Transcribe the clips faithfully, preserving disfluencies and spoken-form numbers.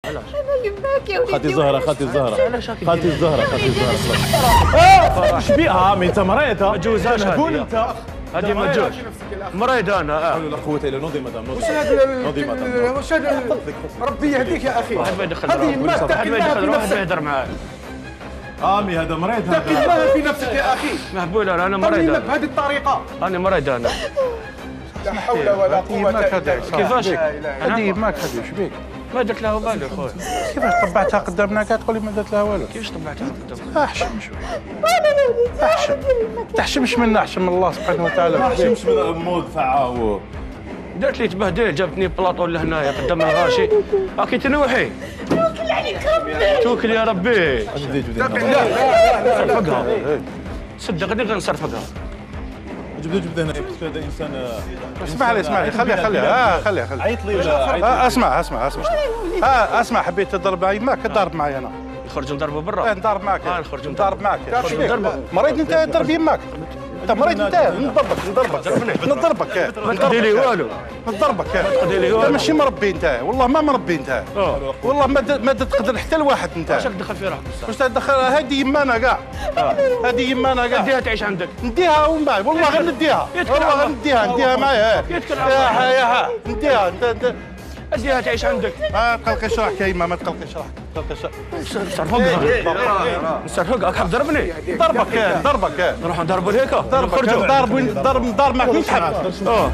علاش؟ انا يماك يا وليدي. خالتي الزهره خالتي الزهره علاش خالتي الزهره خالتي الزهره ايش بيها عمي انت مريضه؟ ما تجوزهاش قول هذه انت هذه ما تجوز مريض انا لا حول ولا قوه الا نوضي مدام نوضي وش هذا نوضي مدام وش هذا ربي يهديك يا اخي. واحد ما يدخل هذه ما واحد تقي ما الله يدخل في واحد ما نفسك. يهدر معاه عمي هذا مريض تقي هذا الله في نفسك يا اخي. مهبول انا مريض طمنك انا بهذه الطريقه. انا مريض انا لا حول ولا قوه الا بالله. كيفاش؟ هذه يماك هذه ايش بيك؟ ما درت لها بالو خويا كيفاش طبعتها قدامنا قاعد تقول لي ما درت لها والو؟ كيفاش طبعتها قدام احشم شوي احشم تحشمش منا احشم من الله سبحانه وتعالى. شمش من امود فعاو درت لي تبهدل جابتني بلاطو لهنايا قدام الغاشي راكي تنوحي توكل عليك ربي. توكل يا ربي صرفقها صدقني غنصرفقها جبدوا جبدوا هنا باسكو هذا انسان اسمع لي اسمع لي خليها خليها اه خليها خليها عيط لي ولا عيط آه اسمع اسمع اسمع اه اسمع حبيت تضرب معي ماك تضرب معي انا نخرجوا نضربوا اه برا نضرب معك آه، نخرجوا نضرب معك نخرجوا نضربوا. مريض انت تضرب يماك انت مريض انت نضربك نضربك نضربك ما تقضي لي والو نضربك تقضي لي انت والو ماشي مربي انت والله ما مربي انت اه والله ما د- ما تقدر حتى لواحد انت واش راك دخل في روحك بصح واش تدخل هذه يمانا كاع هذه يمانا كاع نديها تعيش عندك نديها ومن بعد والله غير نديها يتكل والله على غير نديها نديها معايا يتكل على يا ها يا ها نديها انت انت اديها تعيش عندك ما تقلقش روحك يا يما ما تقلقش روحك ما تقلقش نصرفقها نصرفقها حاب ضربني ضربك ضربك نروح نضربوا هيك ضربك نخرجوا ضرب ضرب ضرب معك وين تحب اه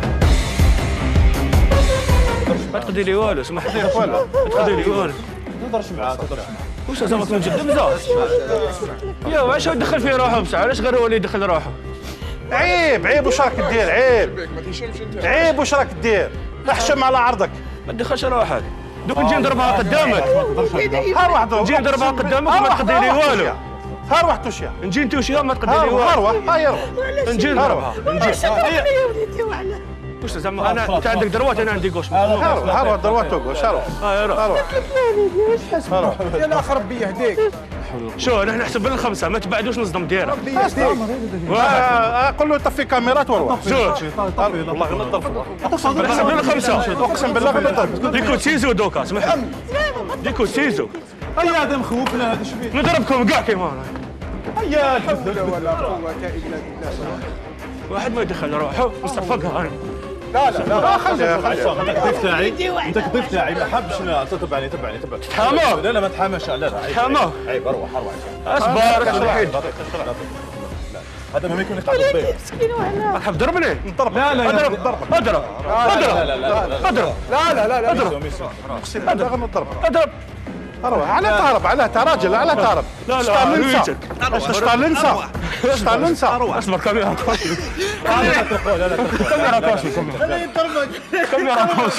ما تقضي لي والو سمح لي ما تقضي لي والو تهضرش معاه تهضرش معاه واش زعما كنت جد بزاف يا واش يدخل فيه روحه بصح علاش غير هو اللي يدخل روحه عيب عيب واش راك دير عيب عيب واش راك دير احشم على عرضك ما تدخلش روحك دوك نجي نضربها قدامك ها واحد نجي نضربها قدامك وما تقضي لي والو ها واحد توشيا نجي نتوشيها ما تقضي ها لي ها والو روح ها يروح نجي نضربها نجي يا وليدي وعلى. واش زعما انا انت عندك دروات انا عندي كوش ها روح ها روح درواتك واش روح ها يا روح ها روح ها روح يا الاخ ربي يهديك. شو نحن نحسب بالخمسه ما تبعدوش نصدم ديرها ربي يهديك. آه، قول له طفي كاميرات وروح زوج والله غير نضربك نحسب بالخمسه اقسم بالله غير نضربك ديكو تيزو دوكا اسمح ديكو تيزو هيا هذا مخوفنا هذا ايش بيه نضربكم كاع كيما انا هيا لا حول ولا قوه الا بالله. واحد ما يدخل روحه نصرفقها انا لا لا لا خليها خليها انت كضيف تاعي انت كضيف تاعي ما حابش انا تتبعني تبعني تبعني تحامى. لا لا ما تحاماش لا لا عيب تحامى. عيب اروح اروح اصبر اصبر وحيد هذا ما يكون يقعد الضيف مسكين وعلى. راك حاب تضربني نضربك لا لا اضرب ضربك اضرب اضرب لا لا لا اضرب لا لا لا لا اضرب اقسم بالله غير نضربك اضرب روح على تهرب على تراجل على تهرب لا لا شطالنسا رويتك شطالنسا شطالنسا اصبر كاميرا كوش لا تقول لا لا تقول كاميرا كوش كاميرا كوش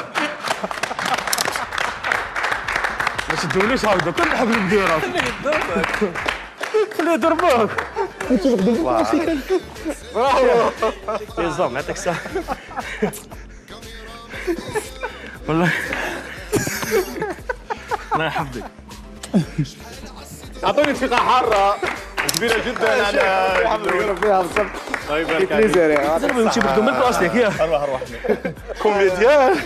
ما تدوليش هكذا كل حق نديرها خليه يضربوك يا زلمه يعطيك الصحة والله الله يحفظك اعطوني ثقه حاره كبيره جدا على فيها بالضبط. الله يبارك عليك بليزير يا زلمه يمشي بده من بلاستيك يا اروح اروح كوميديان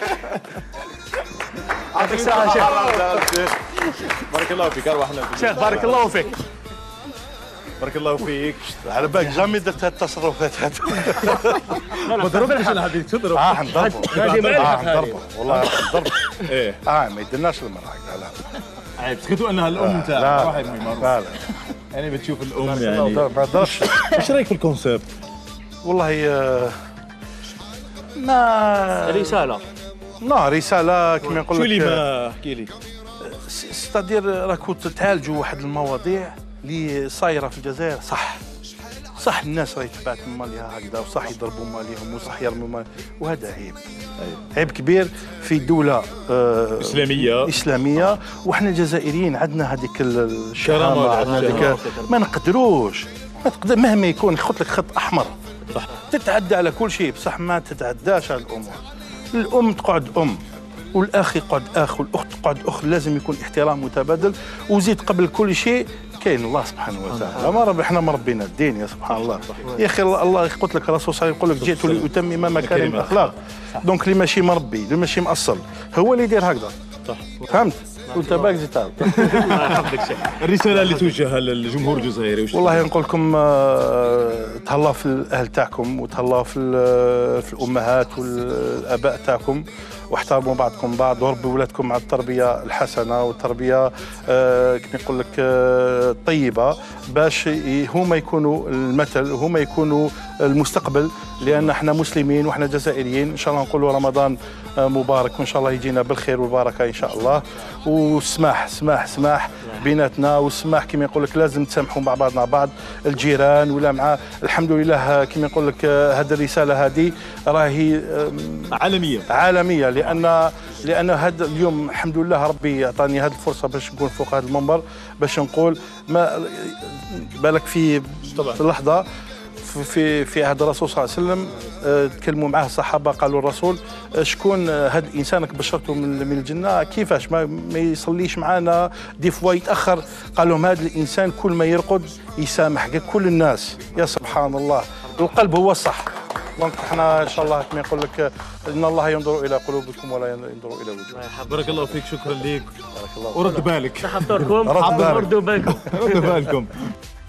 يعطيك الصحة شيخ بارك الله فيك اروح انا شيخ بارك الله فيك بارك الله فيك على بالك جامي درت هالتصرفات هذه ما ضربتش انا هذيك تضرب اه حنضربه هذه ما اه لك حنضربه والله حنضربه ايه اه ما يدناش المرة هكذا لا عيب سكتوا انها الام تاع لا واحد من معروف لا لا يعني بتشوف الام ما يعني ضربش ايش رايك في الكونسيبت؟ والله آه، ما رسالة لا رسالة كما نقول شو لك اللي ما احكي لي ستادير راكو تعالجوا واحد المواضيع اللي صايره في الجزائر صح صح الناس راهي تبعت مالها هكذا وصح يضربوا مالهم وصح يرموا مال وهذا عيب عيب كبير في دوله آه اسلاميه اسلاميه وحنا الجزائريين عندنا هذيك الشهامه عندنا هذيك ما نقدروش ما تقدر مهما يكون يخط لك خط احمر صح تتعدى على كل شيء بصح ما تتعداش على الامور الام تقعد ام والاخ يقعد اخ والاخت تقعد اخت لازم يكون احترام متبادل وزيد قبل كل شيء كاين الله سبحانه وتعالى ما ربي احنا مربينا الدين يا سبحان الله يا اخي الله يقول لك الرسول صلى الله عليه وسلم يقول لك جئت لاتمم مكارم الاخلاق دونك اللي ماشي مربي اللي ماشي مأصل هو اللي يدير هكذا صح فهمت وانت باك زيد تعاود. الله يحفظك شيخ. الرساله اللي توجهها للجمهور الجزائري وش والله نقول لكم آه، تهلاو في الاهل تاعكم وتهلاو في ال- في الامهات والاباء تاعكم واحترموا بعضكم بعض وربوا ولادكم على التربيه الحسنه والتربيه آه، كيف نقول لك آه، طيبه باش ي- هما يكونوا المثل وهما يكونوا المستقبل لان احنا مسلمين واحنا جزائريين ان شاء الله نقولوا رمضان آه، مبارك وان شاء الله يجينا بالخير والبركه ان شاء الله وسماح سماح سماح بيناتنا والسماح كما يقول لك لازم تسامحوا مع بعضنا بعض الجيران ولا مع الحمد لله كما يقول لك آه، هذه الرساله هذه راهي آه، عالميه عالميه لان لان هذا اليوم الحمد لله ربي اعطاني هذه الفرصه باش نكون فوق هذا المنبر باش نقول ما بالك في طبعاً. في لحظه في في في عهد الرسول صلى الله عليه وسلم آه، تكلموا معه الصحابه قالوا الرسول آه، شكون آه، هذا الانسان بشرته من من الجنه كيفاش ما, ما يصليش معنا دي فوا يتاخر قال لهم هذا الانسان كل ما يرقد يسامح كل الناس يا سبحان الله القلب هو الصح دونك احنا ان شاء الله كما يقول لك ان الله ينظر الى قلوبكم ولا ينظر الى وجوهكم. بارك الله فيك شكرا لك بارك الله ورد بالك تحضركم رد بالك. ردوا بالكم رد بالكم